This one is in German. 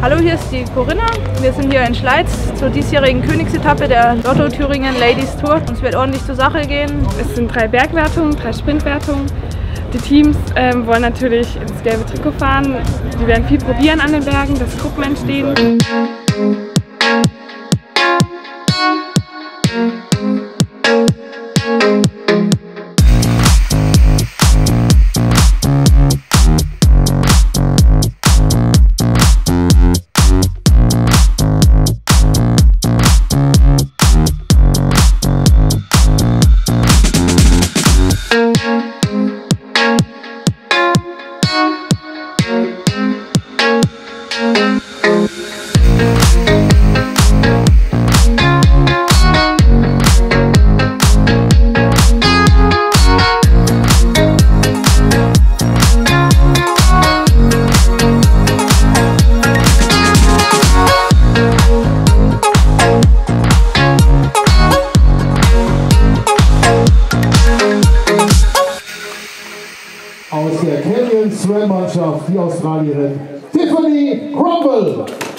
Hallo, hier ist die Corinna. Wir sind hier in Schleiz zur diesjährigen Königsetappe der Lotto Thüringen Ladies Tour. Uns wird ordentlich zur Sache gehen. Es sind 3 Bergwertungen, 3 Sprintwertungen. Die Teams wollen natürlich ins gelbe Trikot fahren. Die werden viel probieren an den Bergen, dass Gruppen entstehen. Aus der Canyon Sram Mannschaft die Australierin Tiffany Crumble.